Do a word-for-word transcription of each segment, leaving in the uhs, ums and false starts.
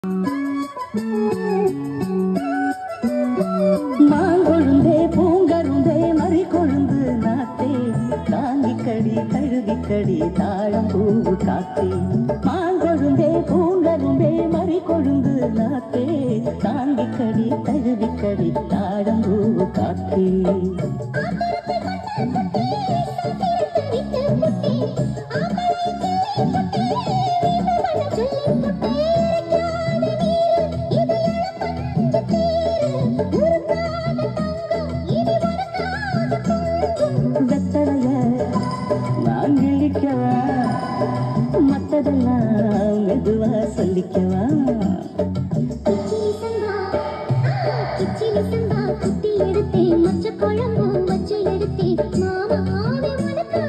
மாங்கொழுந்தே பூங்கருந்தே மறி கொழுந்து நாத்தே தாங்கிக்கடி கழுவிக்கடி தாழம் பூவு காத்தே மாங்கொழுந்தே பூங்கருந்தே மறி கொழுந்து நாத்தே தாங்கிக்கடி கழுவிக்கடி தாழம் பூவு காத்தே மத்ததெல்லாம் மெதுவா சொல்லிக்கவா குட்டி எடுத்தேன் மச்ச குழம்பு வச்சு எடுத்தேன் மாமாவே உனக்கு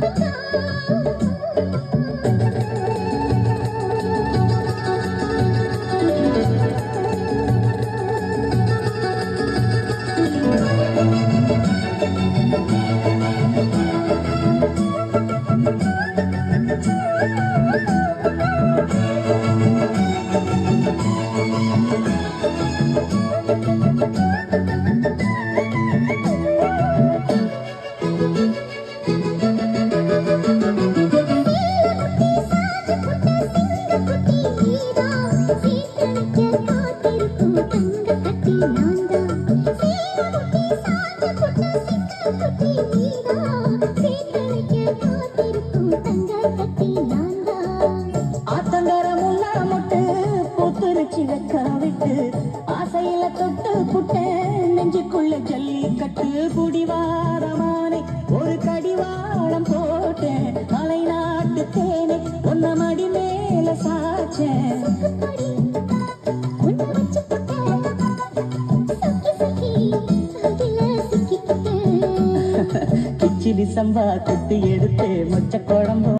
ஆசையில தொட்டு புட்டேன் நெஞ்சுக்குள்ள ஜல்லிக்கட்டு புடிவாரமானே ஒரு கடிவாளம் போட்டேன் மலை நாட்டு தேனே ஒன்ன மடி மேல சாச்சேன் கிச்சிலி சம்பா குட்டி எடுத்து மொச்ச குழம்பு